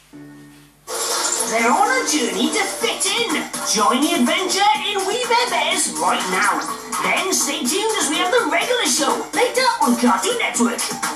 They're on a journey to fit in. Join the adventure in We Bare Bears right now. Then stay tuned as we have the regular show later on Cartoon Network.